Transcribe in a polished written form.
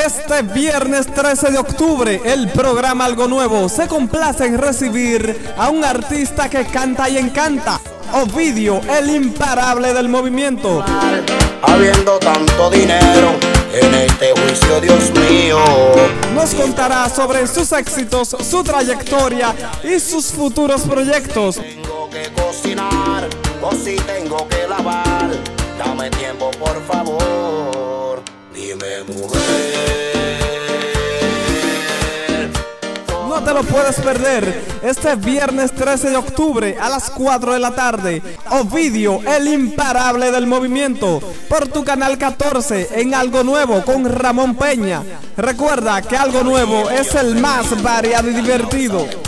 Este viernes 13 de octubre, el programa Algo Nuevo se complace en recibir a un artista que canta y encanta, Ovidio, el imparable del movimiento. Habiendo tanto dinero en este juicio, Dios mío, nos contará sobre sus éxitos, su trayectoria y sus futuros proyectos. Tengo que cocinar o si tengo que lavar, dame tiempo por favor, dime mujer. No te lo puedes perder, este viernes 13 de octubre a las 4 de la tarde, Ovidio, el imparable del movimiento, por tu canal 14 en Algo Nuevo con Ramón Peña. Recuerda que Algo Nuevo es el más variado y divertido.